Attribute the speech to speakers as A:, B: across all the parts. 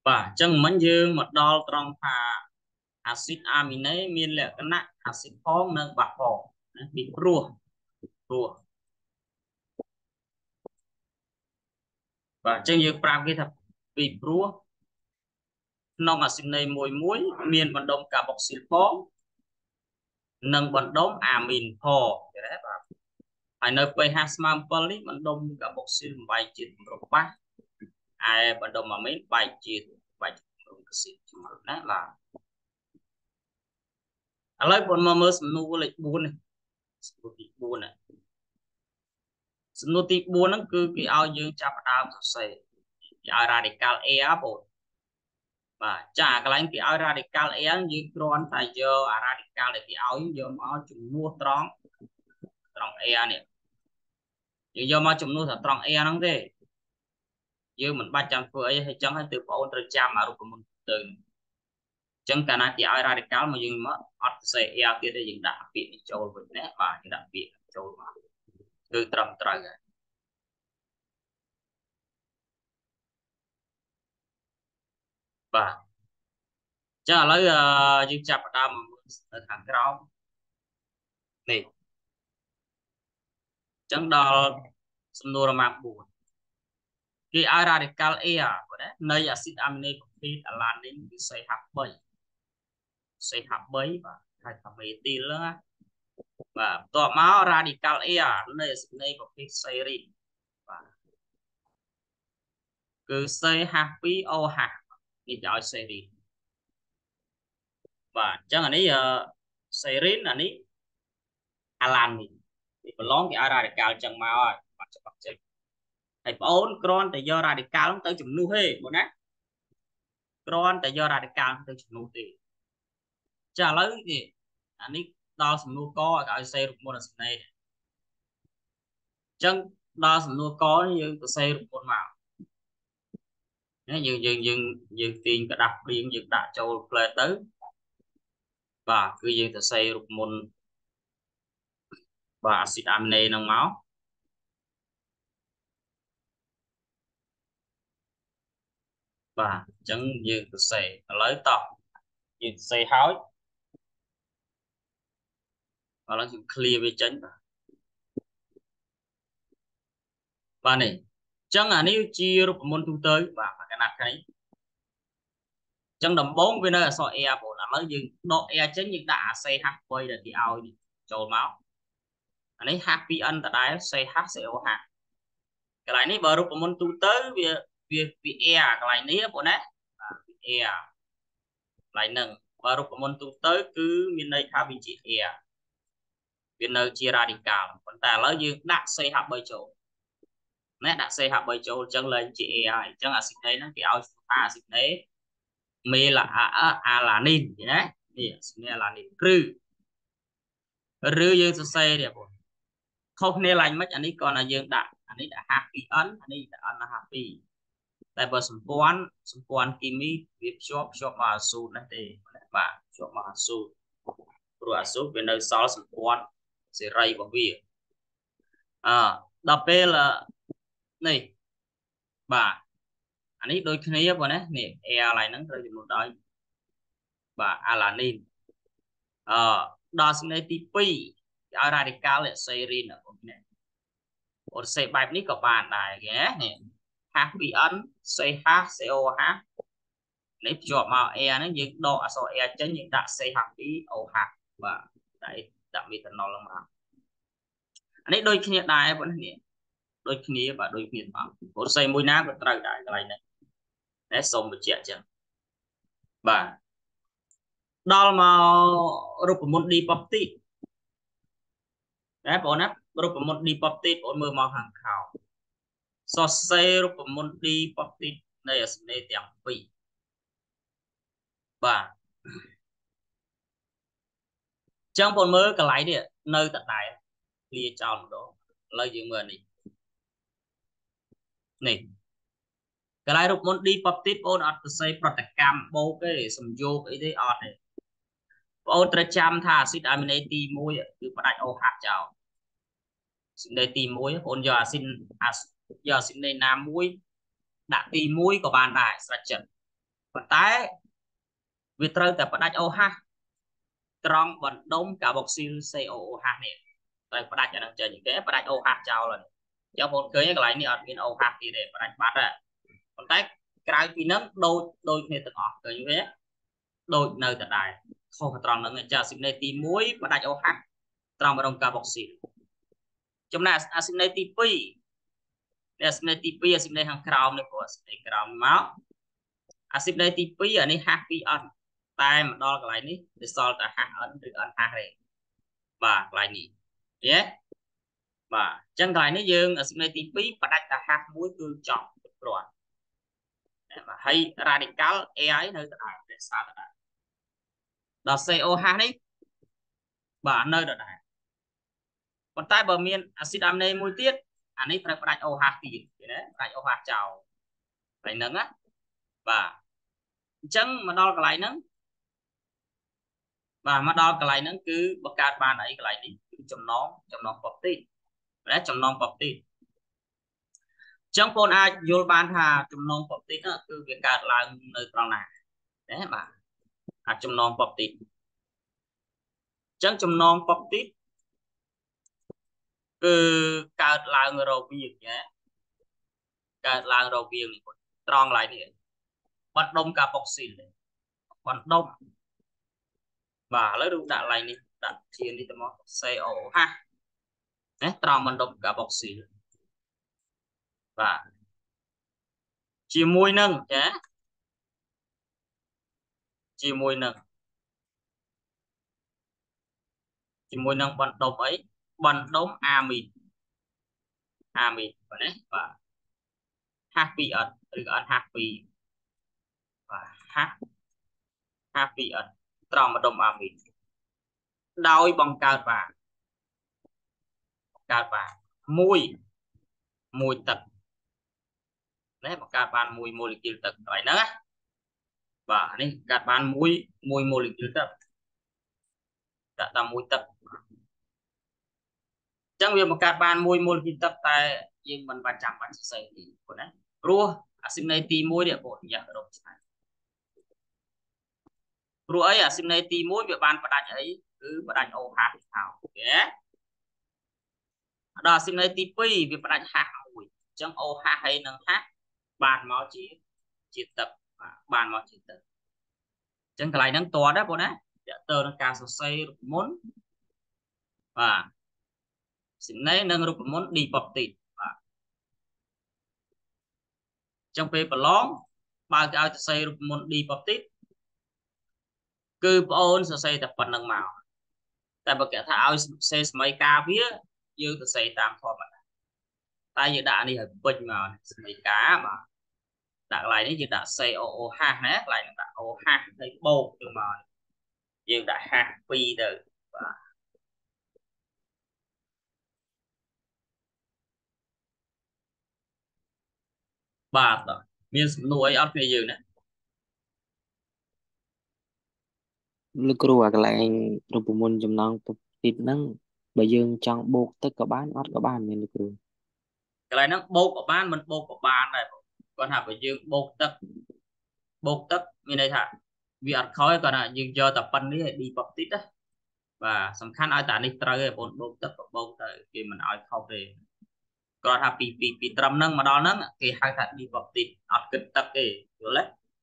A: và chân mình dương một đo trong pha axit amine miên lệ cái nặng axit phong nâng bạc phong bị rùa rùa và chân dương pram cái thật bị rùa nông axit này mùi muối miên vận động carboxyl phong nâng vận động amin phò cái đấy và ai nơi pH small poly vận động carboxyl bài chiết một ba ai vận động mà mấy bài chiết đấy là lấy bọn mà mới nu lịch buồn này buồn này nu tị buồn nó cứ cái ao dương chắp đào sợi cái radical E bộ và chả cái cái ao radical E dương còn tại giờ radical để cái ao dương giờ mà chúng mua tròn tròn E này giờ mà chúng mua thật tròn E nó thế giờ mình 300 phơi hay chẳng hay từ bộ từ trăm mà cũng mình từ chẳng cả cái ao radical mà dương mà ở sợi E kia để dương đã bị trôi với nè và đã bị trôi mà từ trầm trời và chắc là lấy dương chập đam ở thằng cái đó này chẳng đo xâm nô mạc buồn cái ai radical E của đấy nơi acid amine của phi là đến cái xây hấp bấy và hai thằng mê tì nữa và tọa máu radical E nơi acid này của phi xây rin và cứ xây hạt phi ô hạt đi chọi xây rin và chẳng là ní xây rin là ní alanin thì còn lón cái ai radical chẳng máu rồi và cho bắt chết thầy ôn cron tại do radical tới chủng nu hê bọn á cron tại do radical tới chủng nu thì trả lời thì anh ấy đo sum nu có cái xe rụt môn là này chân đo sum nu có như cái xe rụt môn màu nếu dừng tiền cái đặc biệt dừng đã châu plei tới và cứ dừng cái xe rụt môn và acid amine trong máu và chân dừng cái xe lấy tỏ dừng xe hói và nó dừng clear với chân và này chân là nếu chia rụt môn thu tới và cái nát cái chân đầm bốn bên đây so e bộ là mới dừng độ e chính những đã xây hắc quay là thì ao đi trôi máu anh ấy happy ăn tại đây xây HCO hạt cái này này bờ rụp môn tu tới việc việc vì e cái này này bộ nè e lại nâng bờ rụp môn tu tới cứ bên đây khá vị trí e bên nơi chia radical còn ta lấy dừng đã xây hắc bay chỗ nè đã xây hắc bay chỗ chân lên chị e chân là xịt đấy nó cái ao xịt đấy mi là là nín vậy đấy thì là nín rư dương sẽ xây đẹp không nên lành mất anh ấy còn là dương đã happy anh ấy đã ăn là happy tại bởi xung quanh kimi việc shop mà su này thì bạn shop mà su rồi su bên nơi sau xung quanh sẽ ray của việc đập là này bà anh ấy đôi khi bọn ấy nè e lại nó rồi một đôi bà alanin đo sinh này tipi radical là serin ở này một xe bài ní của bạn này ghé nè happy ấn xây HCOH nếu chọn màu e nó những độ số e trên những đã xây happy OH và đấy đặc biệt là nó là mà anh ấy đôi khi đại vẫn nè đôi khi và đôi khi mà một xây mũi nát và trời đại cái này để xong một chuyện chứ và đó mà rụp một đi bắp tị đấy bọn áp rụp một đi bắp tị bọn mưa màu hàng khảo so xây rụp một đi bắp tị đây là sự này tiếng vị và trong bọn mơ cái lái điện nơi tận đại lia tròn đó lời dương mượn này cái lái rụp một đi bắp tị bọn ở xây protect cam bố cái sầm vô cái đấy ở này bọn tra chăm tha xịt amine ti môi cứ bắt đại ô hạt chào xin đây ti môi bọn giờ xin đây nam mũi đã ti mũi của bạn đại sạch trận ប៉ុន្តែវាត្រូវតែផ្ដាច់ OH ត្រង់បណ្ដុំកាបូកស៊ីល COOH នេះត្រូវផ្ដាច់អានឹងចេញគេផ្ដាច់ OH ចោលហើយចាំបងឃើញកន្លែងនេះអត់មាន OH ទៀតទេផ្ដាច់បាត់ហើយប៉ុន្តែក្រៅពីហ្នឹងដូចគ្នាទាំងអស់ឃើញទេដូចនៅតែដែរខុសត្រង់ហ្នឹងចាអាស៊ីបណេទី1ផ្ដាច់ OH ត្រង់បណ្ដុំកាបូកស៊ីលចំណែកអាស៊ីបណេទី2អាស៊ីបណេទី2អាស៊ីបណេខាងក្រោមនេះព្រោះអាស៊ីបណេក្រោមមកអាស៊ីបណេទី2អានេះហាស់ 2N តែមកដល់កន្លែងនេះវាសល់តែហាស់ N ឬ N ហាស់ទេបាទកន្លែងនេះយេបាទអញ្ចឹងកន្លែងនេះយើងអាស៊ីបណេទី2ផ្ដាច់តែហាស់មួយគឺចប់ព្រោះបាទហើយ radical AI នៅដដែលរក្សាដដែលដល់ CO ហាស់នេះបាទនៅដដែលប៉ុន្តែបើមានអាស៊ីតអាមីណេមួយទៀតអានេះត្រូវផ្ដាច់ OH ទៀតណាផ្ដាច់ OH ចោលហើយហ្នឹងណាបាទអញ្ចឹងមកដល់កន្លែងហ្នឹងបាទមកដល់កន្លែងហ្នឹងគឺបង្កើតបានអីកន្លែងនេះគឺចំណងពបទីណាចំណងពបទីអញ្ចឹងបងអាចយល់បានថាចំណងពបទីគឺវាកើតឡើងនៅត្រង់ណាណាបាទអាចំណងពបទីអញ្ចឹងចំណងពបទីគឺកើតឡើងរវាងណាកើតឡើងរវាងនេះត្រង់កន្លែងនេះបណ្ដុំកាបូកស៊ីលបណ្ដុំបាទឥឡូវរូបដាក់កន្លែងនេះដាក់ជានេះទៅមក COH ណាត្រង់បណ្ដុំកាបូកស៊ីលបាទជាមួយនឹងចាជាមួយនឹងបណ្ដុំអីបណ្ដុំអាមីនបាទណាបាទហាស់ 2N ឬក៏ N ហាស់ 2បាទហាស់ 2N ត្រង់បណ្ដុំអាមីនដោយបង្កើតបានមួយទឹកណាបង្កើតបានមួយម៉ូលេគុលទឹកកន្លែងហ្នឹងណាបាទនេះកាត់បានមួយម៉ូលេគុលទឹកដាក់តាមមួយទឹកអញ្ចឹងវាបង្កើតបានមួយម៉ូលេគុលទឹកតែយើងមិនបាច់ចាំបាច់សរសេរទីប៉ុណ្ណាព្រោះអាស៊ីបណេទី1នេះបងយ៉ារកឆ្ងាយព្រោះអីអាស៊ីបណេទី1វាបានផ្ដាច់អីគឺផ្ដាច់ OH ទៅអូខេដល់អាស៊ីបណេទី2វាផ្ដាច់ហាស់មួយអញ្ចឹង OH ហើយនឹងហាស់បានមកជាទឹកបានមកជាទឹកអញ្ចឹងកន្លែងហ្នឹងតើដែរបងណាតើតើនឹងការសរសេររូបមន្តបាទស៊ីណេនិងរូបមន្ត dipeptide បាទអញ្ចឹងពេលប្រឡងបើគេឲ្យសរសេររូបមន្ត dipeptide គឺបងអូនសរសេរតែប៉ុណ្្នឹងមកតែបើគេថាឲ្យសរសេរសម័យកាលវាយើងសរសេរតាមធម្មតាតែយើងដាក់នេះឲ្យពេញមកសម័យកាលបាទដាក់កន្លែងនេះយើងដាក់ COOH ណាកន្លែងដាក់ OH ហើយបូកទៅមកយើងដាក់ហាស់2ទៅបាទបាទមានសំណួរអីអត់គ្នាយើងណា
B: លោកគ្រូអាកន្លែងរូបមន្តចំណងទុកទីហ្នឹងបើយើងចង់បូកទឹកក៏បានអត់ក៏បានមែនលោកគ្រូ
A: កន្លែងហ្នឹងបូកក៏បានមិនបូកក៏បានដែរគាត់ថាបើយើងបូកទឹកមានន័យថាវាអត់ខុសទេគាត់ថាយើងយកតែប៉ុណ្្នេះឲ្យ dipeptide ណាបាទសំខាន់ឲ្យតែនេះត្រូវឯងបងបូកទឹកក៏បូកទៅគេមិនឲ្យខុសទេគាត់ថាពីត្រឹមហ្នឹងមកដល់ហ្នឹងគេហៅថា dipeptide អត់គិតទឹកទេយល់ទេ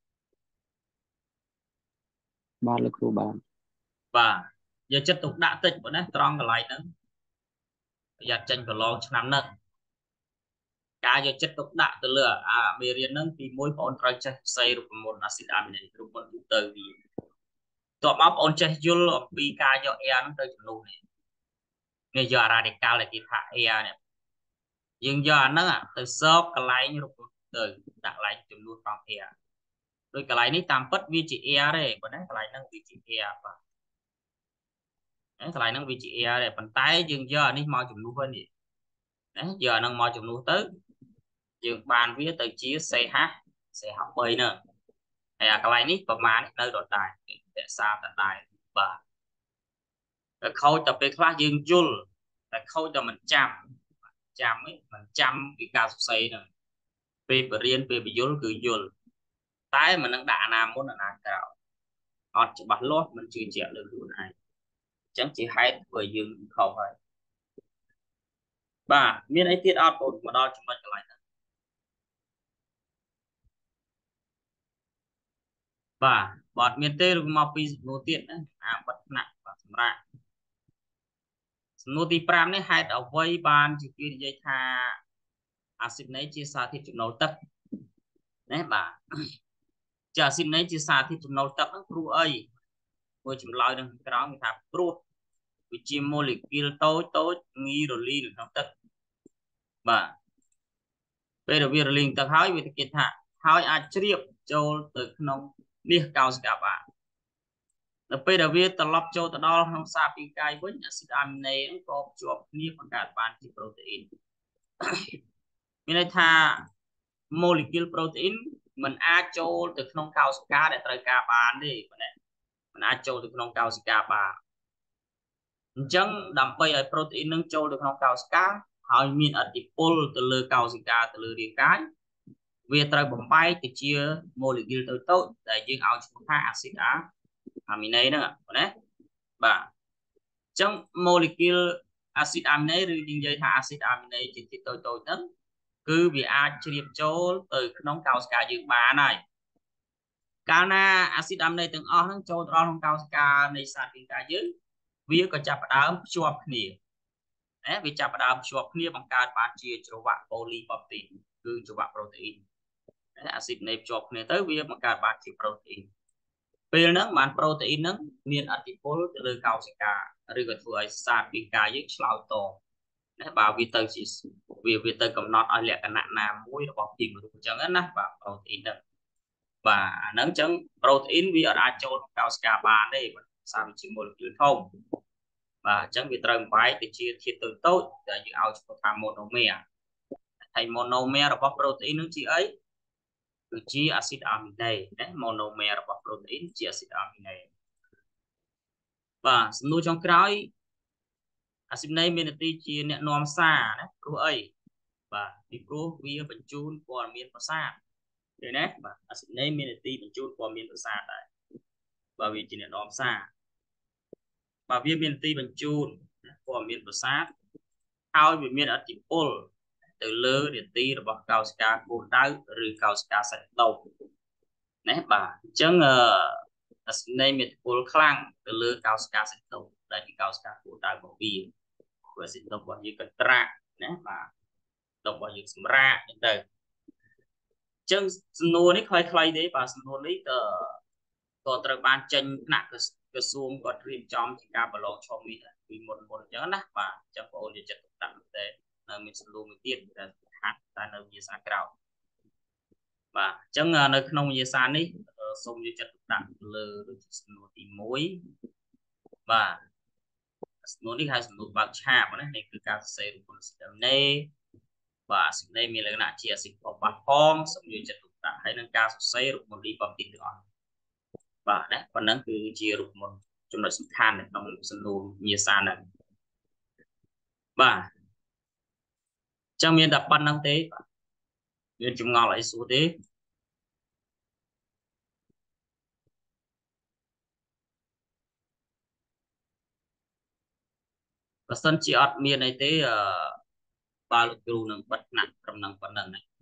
B: បាទលោកគ្រូបាទ
A: យកចិត្តទុកដាក់តិចប៉ុណ្ណាត្រង់កន្លែងហ្នឹងប្រយ័ត្នចេញប្រឡងឆ្នាំហ្នឹងការយកចិត្តទុកដាក់ទៅលើអាមេរៀនហ្នឹងទី1បងប្អូនត្រូវចេះផ្សេងរូបមន្តអាស៊ីតអាមីណេរូបមន្តទូទៅវាតបមកបងប្អូនចេះយល់អំពីការយក air ទៅចំនួននេះយក radical ដែលគេថា air នេះយើងយកអាហ្នឹងទៅសោកកន្លែងរូបមន្តទៅដាក់កន្លែងចំនួនក្នុង air ដោយកន្លែងនេះតាមពិតវាជា air ទេប៉ុន្តែកន្លែងហ្នឹងវាជា air បាទកន្លែងហ្នឹងវាជា air ទេប៉ុន្តែយើងយកអានេះមកចំនួនវិញនេះណាយកអាហ្នឹងមកចំនួនទៅយើងបានវាទៅជា CH 3ហ្នឹងហើយអាកន្លែងនេះប្រមាណនៅដដែលរក្សាដដែលបាទតែខូចតែពេលខ្លះយើងយល់តែខូចតែមិនចាំមិនចាំពីការសរសេរហ្នឹងពេលបរៀនពេលបញ្យល់គឺយល់តែមិននឹងដាក់ណាមុនណាក្រោយអត់ច្បាស់លាស់មិនជឿជាក់លើខ្លួនឯងអញ្ចឹងជាហេតុធ្វើឲ្យយើងខុសហើយបាទមានអីទៀតអត់បងមកដល់ចំណុចកន្លែងហ្នឹងបាទបើអត់មានទេឬមកពីសំណួរទៀតណាបិទថ្នាក់បាទសម្រាប់សំណួរទី5នេះហេតុអ្វីបានជាគេនិយាយថាអាស៊ីតនេះជាសារធាតុចំណូលទឹកណាបាទជាអាស៊ីតនេះជាសារធាតុចំណូលទឹកហ្នឹងព្រោះអីមួយចម្លើយនឹងក្រោមគេថាព្រោះវាជាម៉ូលេគុលតូចតូចងាយរលាយនៅក្នុងទឹកបាទពេលដែលវារលាយទឹកហើយវាគេថាហើយអាចជ្រាបចូលទៅក្នុងមាសកោសិកាបានដល់ពេលដែលវាត្រឡប់ចូលទៅដល់ក្នុងសារពាង្គកាយវិញអាស៊ីតអាមីណេហ្នឹងក៏ភ្ជាប់គ្នាបង្កើតបានជាប្រូតេអ៊ីនមានន័យថាម៉ូលេគុលប្រូតេអ៊ីនมันអាចចូលទៅក្នុងកោសិកាដែលត្រូវការបានទេបងណាมันអាចចូលទៅក្នុងកោសិកាបានអញ្ចឹងដើម្បីឲ្យប្រូតេអ៊ីននឹងចូលទៅក្នុងកោសិកាហើយមានឥទ្ធិពលទៅលើកោសិកាទៅលើរាងកាយវាត្រូវបំបែកទៅជាម៉ូលេគុលតូចៗដែលយើងឲ្យឈ្មោះថាអាស៊ីតអាមីណេហ្នឹងណាបាទអញ្ចឹងម៉ូលេគុលអាស៊ីតអាមីណេឬនិយាយថាអាស៊ីតអាមីណេជាជាតិតូចៗហ្នឹងគឺវាអាចជ្រាបចូលទៅក្នុងកោសិកាយើងបានហើយកាលណាអាស៊ីតអាមីណេទាំងអស់ហ្នឹងចូលទៅដល់ក្នុងកោសិកានៃសារពាង្គកាយយើងវាក៏ចាប់ផ្ដើមភ្ជាប់គ្នាវាចាប់ផ្ដើមភ្ជាប់គ្នាបង្កើតបានជាច្រវាក់ប៉ូលីប៉ពទីនគឺច្រវាក់ប្រូតេអ៊ីនអាស៊ីតនៃភ្ជាប់គ្នាទៅវាបង្កើតបានជាប្រូតេអ៊ីនពេលហ្នឹងបានប្រូតេអ៊ីនហ្នឹងមានឥទ្ធិពលទៅលើកោសិកាឬក៏ធ្វើឲ្យសារពាង្គកាយយើងឆ្លើយតបណាបើវាទៅជាវាទៅកំណត់ឲ្យលក្ខណៈណាមួយរបស់ពីមនុស្សអញ្ចឹងណាបាទប្រូតេអ៊ីនហ្នឹងបាទអាហ្នឹងអញ្ចឹងប្រូតេអ៊ីនវាអាចចូលក្នុងកោសិកាបានទេសារវាជាម៉ូលេគុលធំបាទអញ្ចឹងវាត្រូវបែកទៅជាធាតុតូចៗដែលយើងឲ្យឈ្មោះថាម៉ូណូមែរហើយម៉ូណូមែររបស់ប្រូតេអ៊ីននឹងជាអីគឺជាអាស៊ីតអាមីណេណាម៉ូណូមែររបស់ប្រូតេអ៊ីនជាអាស៊ីតអាមីណេបាទសំណួរចុងក្រោយអាស៊ីតអាមីណេមានន័យជាអ្នកនាំសារណាព្រោះអីបាទពីព្រោះវាបញ្ជូនព័ត៌មានប្រសាទឃើញណាបាទអាស៊ីតអាមីណេមានន័យបញ្ជូនព័ត៌មានប្រសាទដែរបាទវាជាអ្នកនាំសារបាទវាមានន័យបញ្ជូនព័ត៌មានប្រសាទហើយវាមានឥទ្ធិពលទៅលើនាទីរបស់កោសិកាគោលដៅឬកោសិកាសាច់ដុំណាបាទអញ្ចឹងអាស៊ីណេមានឥទ្ធិពលខ្លាំងទៅលើកោសិកាសាច់ដុំដែលជាកោសិកាគោលដៅរបស់វាព្រោះសាច់ដុំរបស់យើងកត្រាក់ណាបាទដុំរបស់យើងសម្រាកអញ្ចឹងអញ្ចឹងសំណួរនេះខ្លីៗទេបាទសំណួរនេះក៏ត្រូវបានចេញថ្នាក់ក្រសួងគាត់រៀបចំជាការប្រឡងឆមាសពីមុនអញ្ចឹងណាបាទអញ្ចឹងបងប្អូនយកចិត្តទុកដាក់តែនៅមានសំណួរមួយទៀតដែលហាត់តែនៅវិញ្ញាសាក្រោយបាទអញ្ចឹងនៅក្នុងវិញ្ញាសានេះសូមយកចិត្តទុកដាក់លើដូចជាសំណួរទី1បាទសំណួរនេះហៅសំណួរបើកឆាបណានេះគឺការសរសេររូបមន្តស៊ីដនេបាទស៊ីដនេមានលក្ខណៈជាអាស៊ីតបបះផងសូមយកចិត្តទុកដាក់ហើយនឹងការសរសេររូបមន្តលីបំទីទាំងអស់បាទណាប៉ុណ្ណឹងគឺជារូបមន្តចំណុចសំខាន់នៅក្នុងសំណួរវិញ្ញាសាហ្នឹងបាទចឹងមានតែប៉ុណ្្នឹងទេមានចម្ងល់អីសួរទេបើសិនជាអត់មានអីទេបើលោកគ្រូនឹងបិទថ្នាក់ត្រឹមនឹងប៉ុណ្្នឹង